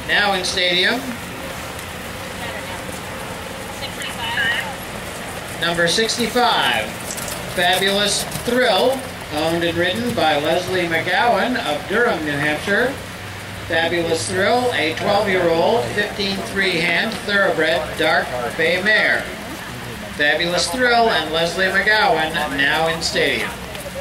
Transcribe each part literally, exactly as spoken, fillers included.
Now in stadium, number sixty-five, Fabulous Thrill, owned and ridden by Leslie McGowan of Durham, New Hampshire. Fabulous Thrill, a twelve-year-old, fifteen three hand thoroughbred dark bay mare. Fabulous Thrill and Leslie McGowan now in stadium.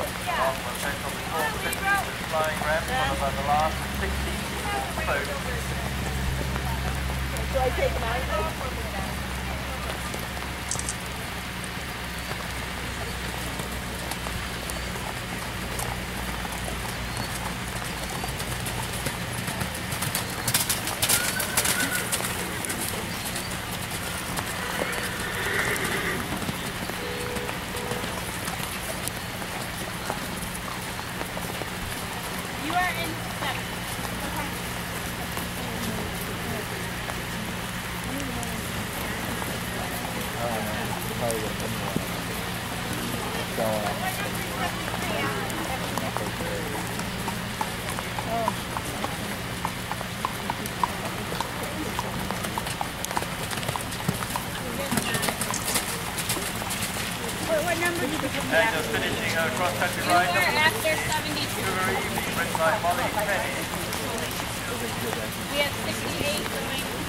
Do I take them out? You are in seven. What, what number did you pick And just finishing a cross-country ride. We're after seventy-two. Ridden by Molly Penny. We have sixty-eight going.